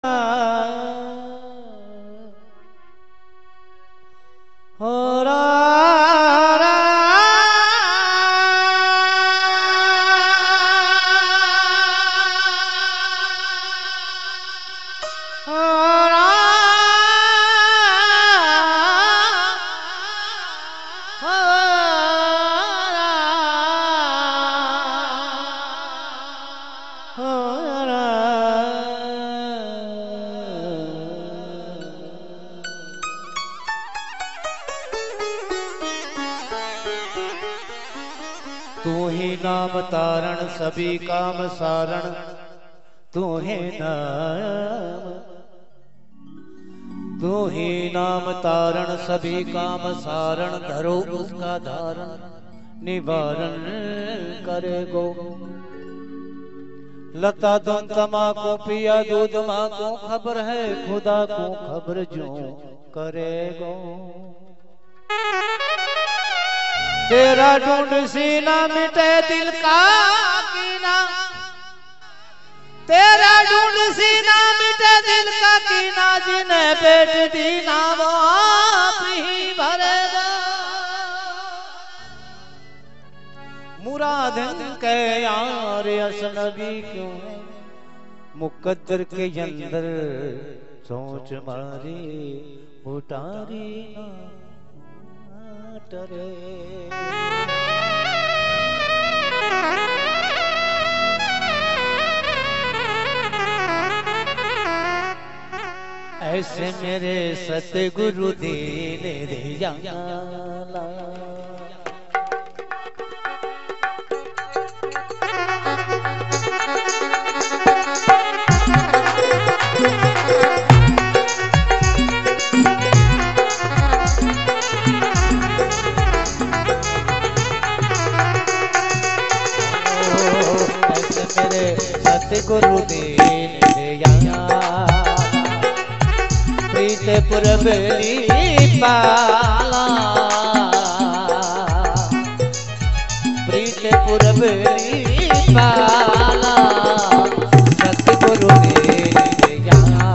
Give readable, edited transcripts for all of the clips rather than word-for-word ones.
तू ही नाम तारण सभी काम सारण, तू ही नाम, तू ही नाम तारण सभी काम सारण, धरो उसका धारण निवारण करे गो। लता तुम तमाकू पिया दूध माँ को खबर है, खुदा को खबर जो करे गो। तेरा ढूंढ सीना मिटे दिल का कीना, तेरा ढूंढ सीना मिटे दिल का कीना, जिन्हें बेट दीना वो आप ही भरेगा। मुराद के यार असनबी क्यों मुकद्दर के अंदर सोच मारी उतारी डरे। ऐसे मेरे सतगुरु दीन दयाला, सतगुरु दीन दयाला, प्रीत पुरबली पाला, प्रीत पुरबली पाला, सतगुरु दीन दयाला।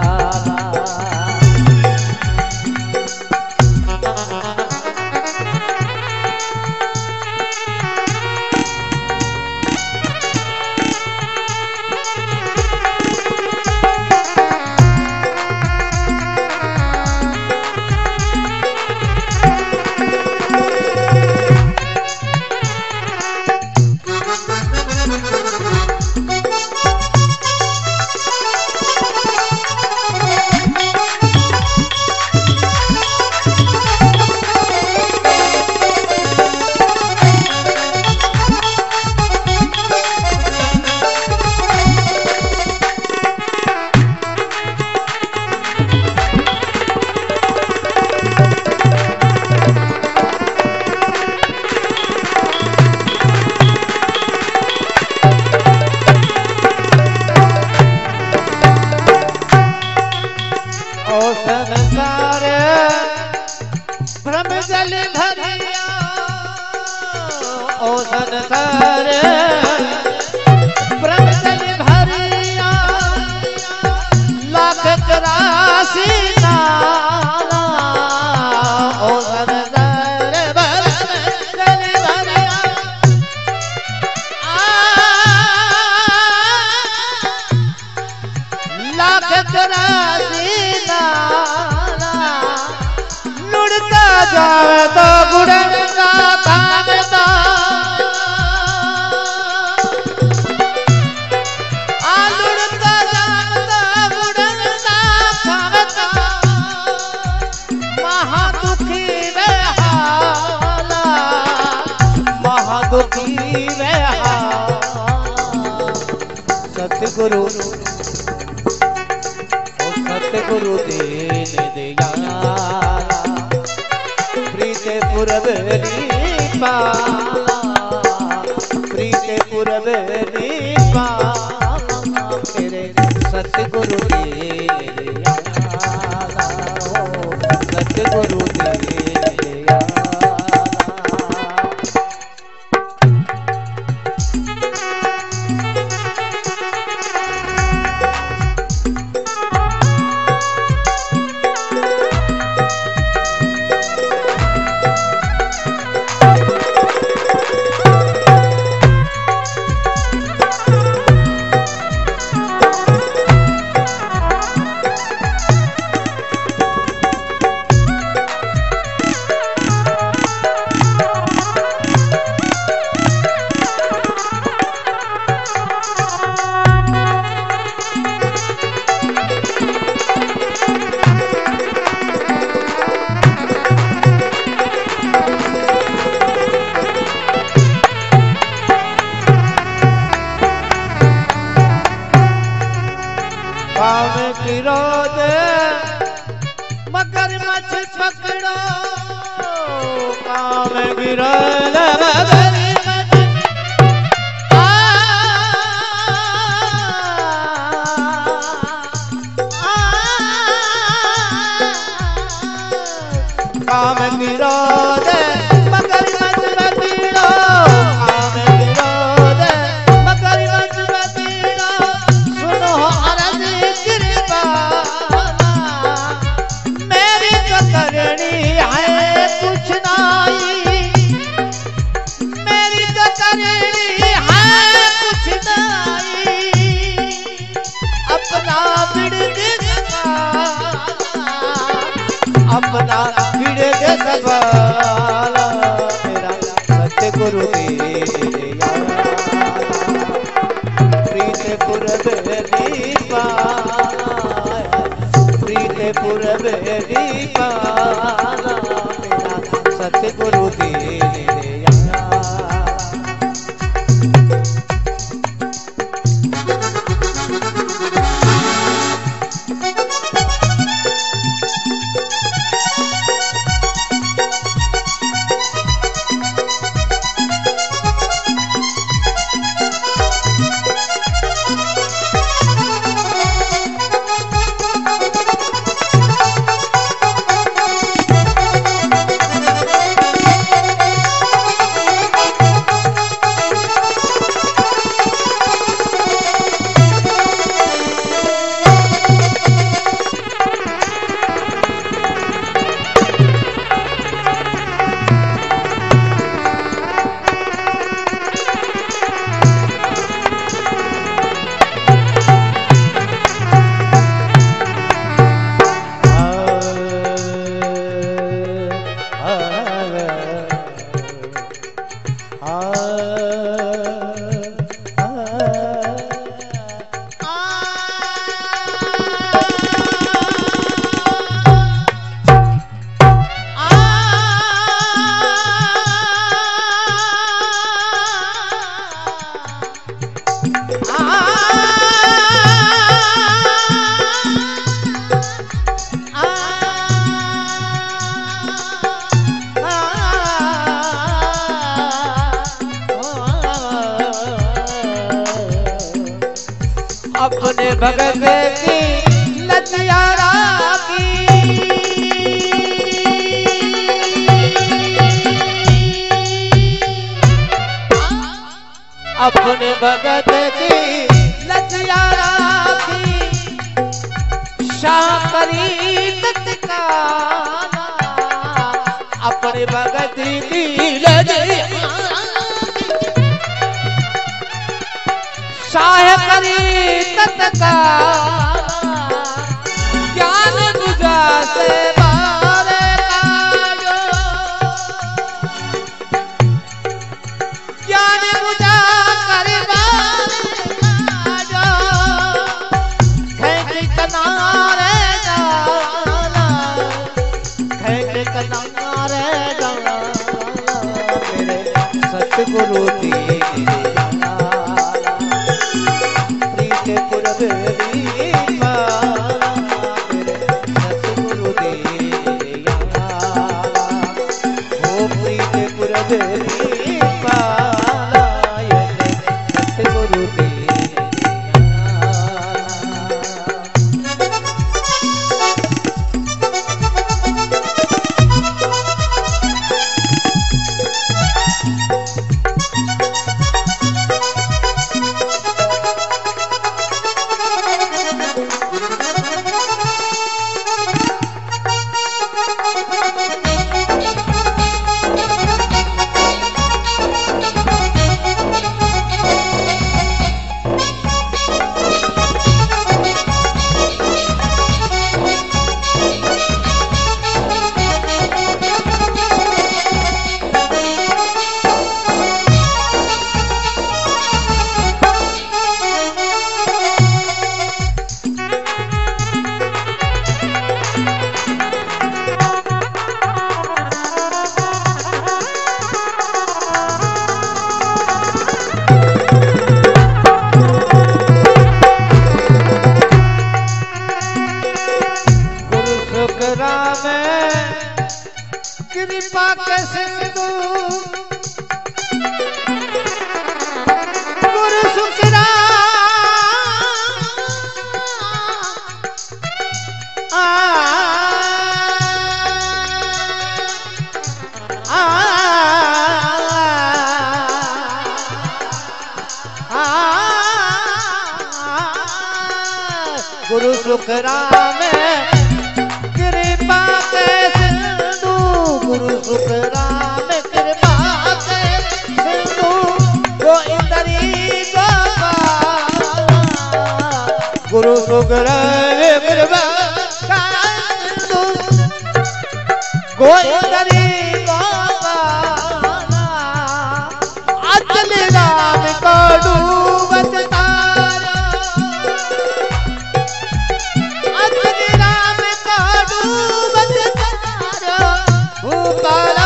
लुड़ता जावे तो गुड़ंगा भागता, लुड़ता जावे तो गुड़ंगा भागता, महादुखी वे हाला, महादुखी वे हाला। सतगुरु सतगुरु दीन दयाला, प्रीत पुरबली पाला, प्रीत पुरबली पाला, मेरे सतगुरु दीन दयाला, सतगुरु दीन दयाला। गिरो दे मगरमच्छ पकड़ो, काम गिरो दे मगरमच्छ, काम गिरो दे मगरमच्छ पकड़ो, काम गिरो दे मगरमच्छ पकड़ो, सुनो अरज कृपाला, मेरी तो करनी है कुछ नहीं, मेरी तो करनी है कुछ नहीं, अपना बिड़द अपना बिड़द सवाला, मेरा सतगुरु तेरा प्रीत पुरब दीपाला, प्रीत पुरब दीपाला, मेरा सतगुरु तेरा। अपने भगत की लतियारा की, अपने भगत की लतियारा की, शाह करी तत्काला, अपने भगत की लतियारा शाह करी तत्काला, ज्ञान गुजा से बारे काजो, ज्ञान गुजा कर बारे काजो, खेत कनारे डाला, खेत कनारे डाला, मेरे सतगुरु तेरे पुरब दीपाला, मेरे सतगुरु तेरा, ओ प्रीत पुरब दीपाला, सतगुरु तेरा। कृपा के सिंधु गुरु गुरु सुखराम कृपा के सिंधु गुरु सुखराम कृपा के सिंधु गोइंदरी गोपाल गुरु सुखराम कृपा सिंधु गोइंदरी गोपाल अचल राम को डूबत तारा अचल राम को डूबत तारा भूपाला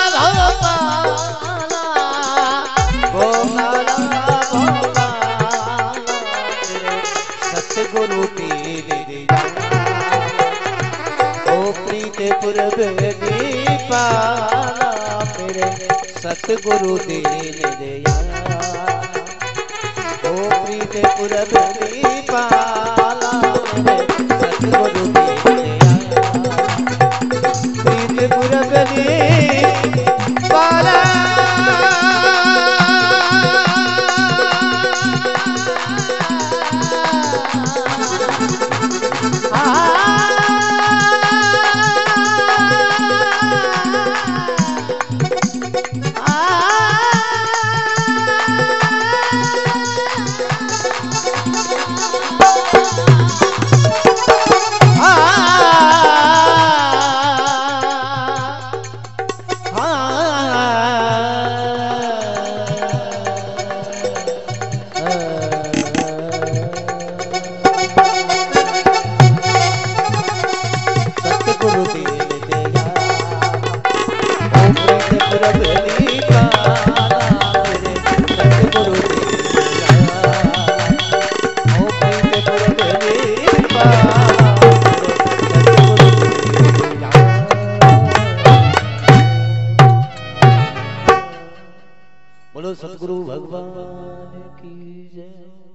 भोपाला भोपाला सतगुरु तेरे ओ प्रीतपुर पाला मेरे सतगुरु दीन दयाला ओ प्रीतपुर पाला मेरे सतगुरु दीन दयाला प्रीतपुर पाला बोलो सतगुरु भगवान की जय।